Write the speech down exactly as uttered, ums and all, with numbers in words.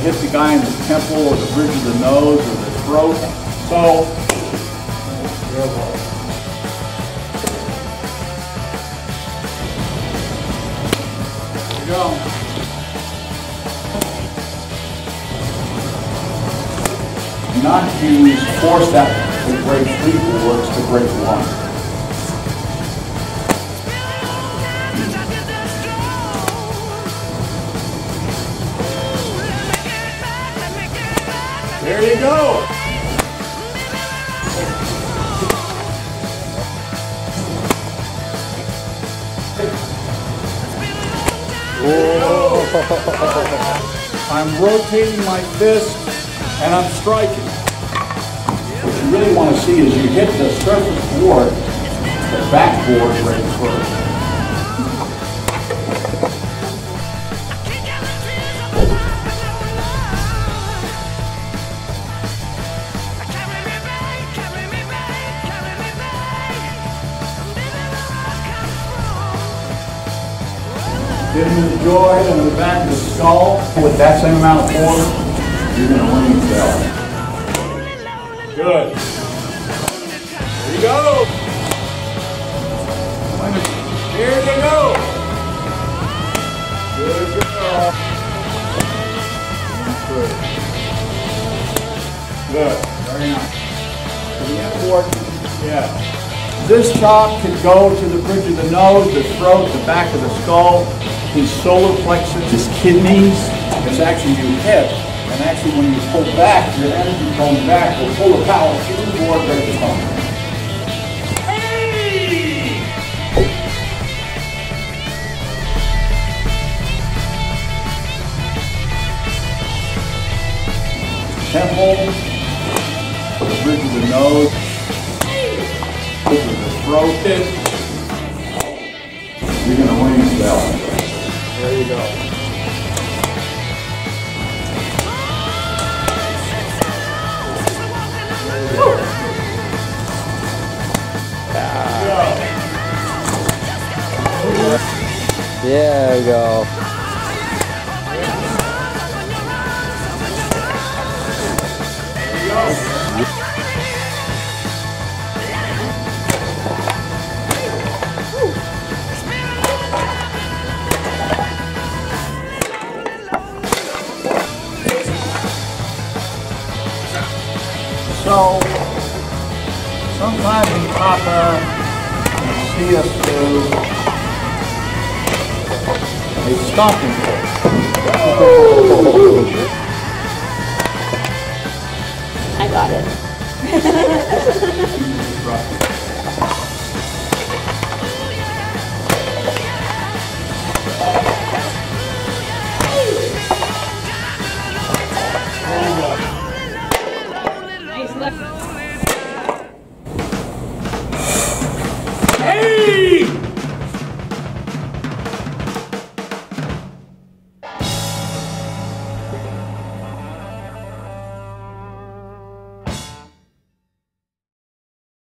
hit the guy in the temple or the bridge of the nose or the throat. So, there you go. Not use force that to break three boards to break one. There you go. I'm rotating my fist and I'm striking. What you really want to see is you hit the surface board, the back board right first. Give him the joy in the back of the skull. With that same amount of force, you're going to win the belt. Good. There you go. Here you go. Good girl. Good. Very nice. Pretty important. Yeah. This chop could go to the bridge of the nose, the throat, the back of the skull, his solar plexus, his kidneys. It's actually you hit, and actually when you pull back, your energy comes back will pull the power through the board right to home. Hey! Temple, the bridge of the nose, over the throat. You're going to ring the bell. There you go. There we go. So, sometimes in Papa, you see us do a stomping kick. I got it.